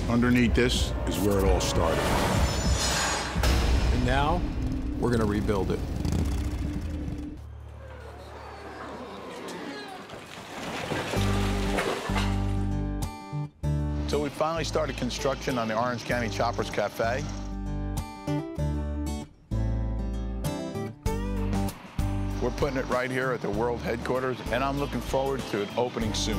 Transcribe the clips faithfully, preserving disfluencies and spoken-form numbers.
Underneath this is where it all started. And now, we're gonna rebuild it. So we finally started construction on the Orange County Choppers Cafe. We're putting it right here at the world headquarters, and I'm looking forward to it opening soon.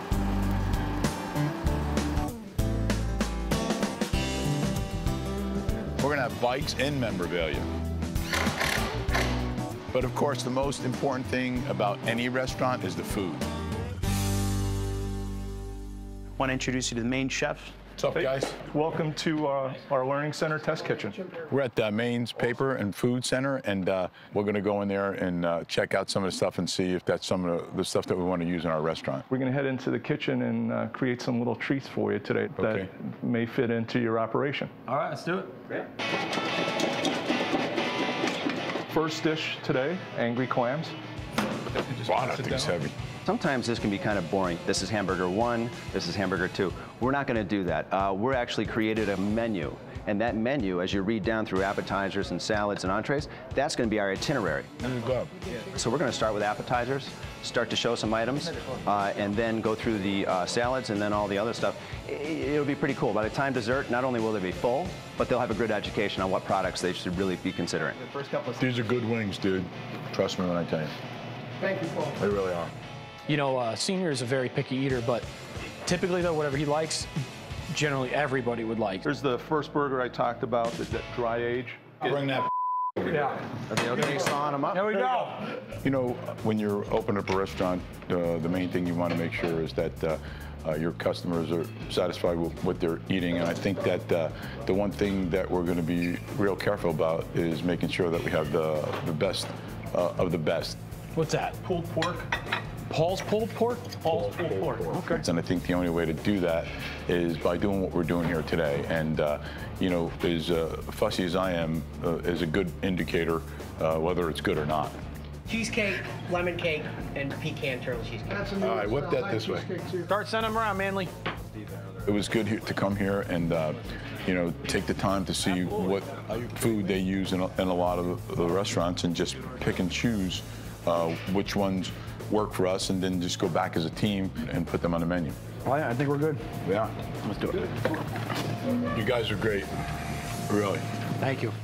We're gonna have bikes and memorabilia. But of course, the most important thing about any restaurant is the food. I want to introduce you to the main chef. What's up, guys? Welcome to uh, our Learning Center Test Kitchen. We're at uh, Maine's Paper and Food Center, and uh, we're going to go in there and uh, check out some of the stuff and see if that's some of the, the stuff that we want to use in our restaurant. We're going to head into the kitchen and uh, create some little treats for you today Okay. that may fit into your operation. All right, let's do it. Great. First dish today, angry clams. Wow, that thing's heavy. Sometimes this can be kind of boring. This is hamburger one, this is hamburger two. We're not going to do that. Uh, we're actually created a menu, and that menu, as you read down through appetizers and salads and entrees, that's going to be our itinerary. Go. So we're going to start with appetizers, start to show some items, uh, and then go through the uh, salads and then all the other stuff. It'll be pretty cool. By the time dessert, not only will they be full, but they'll have a good education on what products they should really be considering. These are good wings, dude. Trust me when I tell you. Thank you, Paul. They really are. You know, uh, Senior is a very picky eater, but typically, though, whatever he likes, generally everybody would like. Here's the first burger I talked about, that, that dry age. Bring that. Yeah. Okay, sawing them up. There we go. You know, when you're opening up a restaurant, uh, the main thing you want to make sure is that uh, uh, your customers are satisfied with what they're eating. And I think that uh, the one thing that we're going to be real careful about is making sure that we have the, the best uh, of the best. What's that? Pulled pork. Paul's pulled pork? Paul's pulled pork. Okay. And I think the only way to do that is by doing what we're doing here today. And, uh, you know, as uh, fussy as I am, uh, is a good indicator uh, whether it's good or not. Cheesecake, lemon cake, and pecan turtle cheesecake. All right, whip that this way. Start sending them around, Manly. It was good here, to come here and, uh, you know, take the time to see what food they use in a, in a lot of the restaurants and just pick and choose uh, which ones work for us, and then just go back as a team and put them on the menu. Oh, yeah, I think we're good. Yeah, let's do it. You guys are great, really. Thank you.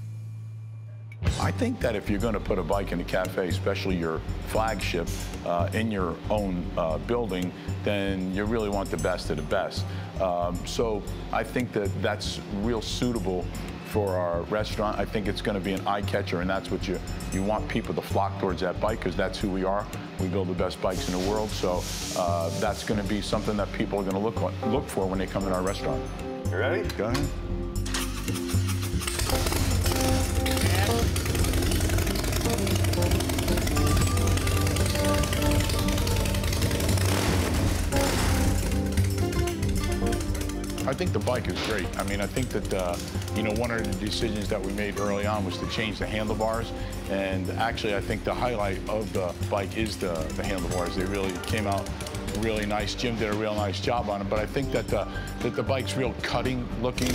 I think that if you're going to put a bike in a cafe, especially your flagship, uh, in your own uh, building, then you really want the best of the best. Um, so I think that that's real suitable for our restaurant. I think it's going to be an eye catcher, and that's what you you want people to flock towards that bike, because that's who we are. We build the best bikes in the world, so uh, that's going to be something that people are going to look look for when they come in our restaurant. You ready? Go ahead. I think the bike is great. I mean, I think that, uh, you know, one of the decisions that we made early on was to change the handlebars. And actually, I think the highlight of the bike is the, the handlebars. They really came out really nice. Jim did a real nice job on it. But I think that the, that the bike's real cutting looking.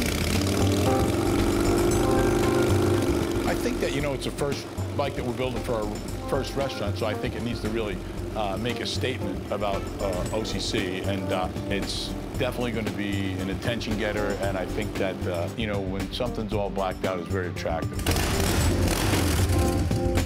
I think that, you know, it's the first bike that we're building for our first restaurant, so I think it needs to really uh, make a statement about uh, O C C, and uh, it's definitely going to be an attention getter, and I think that, uh, you know, when something's all blacked out, it's very attractive.